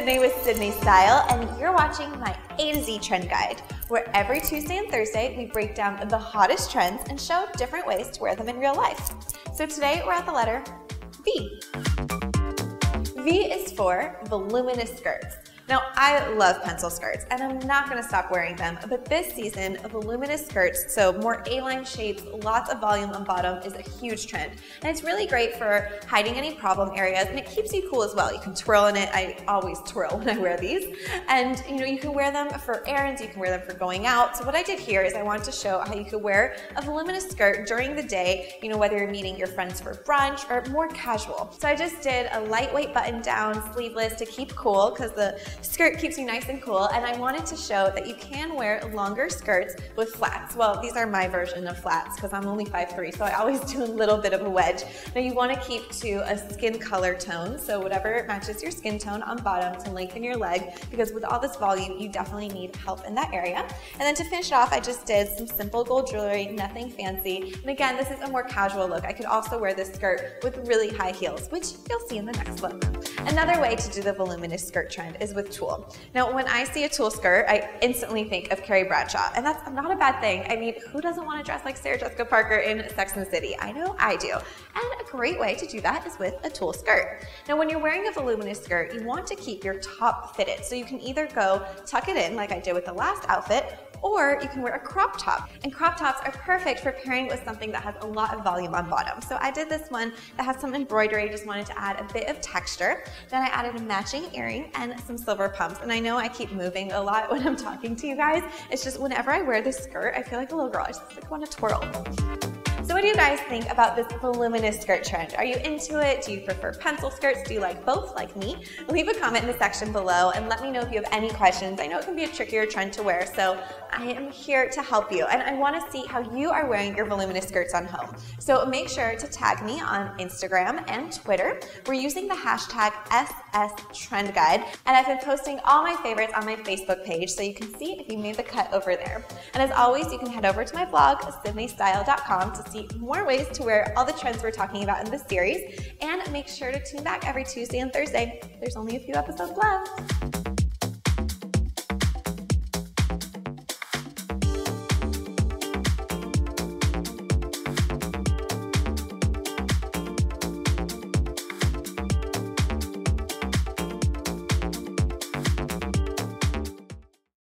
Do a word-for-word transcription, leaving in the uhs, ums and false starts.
Sydney with Sydney Style, and you're watching my A to Z Trend Guide, where every Tuesday and Thursday we break down the hottest trends and show different ways to wear them in real life. So today we're at the letter V. V is for voluminous skirts. Now, I love pencil skirts, and I'm not going to stop wearing them, but this season, voluminous skirts, so more A-line shapes, lots of volume on bottom, is a huge trend. And it's really great for hiding any problem areas, and it keeps you cool as well. You can twirl in it. I always twirl when I wear these. And you know, you can wear them for errands, you can wear them for going out. So what I did here is I wanted to show how you could wear a voluminous skirt during the day, you know, whether you're meeting your friends for brunch or more casual. So I just did a lightweight button down, sleeveless to keep cool, because the skirt keeps you nice and cool, and I wanted to show that you can wear longer skirts with flats. Well, these are my version of flats because I'm only five three, so I always do a little bit of a wedge. Now you want to keep to a skin color tone, so whatever matches your skin tone on bottom to lengthen your leg, because with all this volume, you definitely need help in that area. And then to finish off, I just did some simple gold jewelry, nothing fancy. And again, this is a more casual look. I could also wear this skirt with really high heels, which you'll see in the next look. Another way to do the voluminous skirt trend is with tulle. Now, when I see a tulle skirt, I instantly think of Carrie Bradshaw, and that's not a bad thing. I mean, who doesn't want to dress like Sarah Jessica Parker in Sex and the City? I know I do. And a great way to do that is with a tulle skirt. Now, when you're wearing a voluminous skirt, you want to keep your top fitted. So you can either go tuck it in like I did with the last outfit, or you can wear a crop top. And crop tops are perfect for pairing with something that has a lot of volume on bottom. So I did this one that has some embroidery, just wanted to add a bit of texture. Then I added a matching earring and some silver pumps. And I know I keep moving a lot when I'm talking to you guys. It's just whenever I wear this skirt, I feel like a little girl. I just like want to twirl. So what do you guys think about this voluminous skirt trend? Are you into it? Do you prefer pencil skirts? Do you like both like me? Leave a comment in the section below and let me know if you have any questions. I know it can be a trickier trend to wear, so I am here to help you. And I want to see how you are wearing your voluminous skirts on home. So make sure to tag me on Instagram and Twitter. We're using the hashtag S S Trend Guide, and I've been posting all my favorites on my Facebook page, so you can see if you made the cut over there. And as always, you can head over to my blog, sydney style dot com, to see more ways to wear all the trends we're talking about in this series, and make sure to tune back every Tuesday and Thursday. There's only a few episodes left.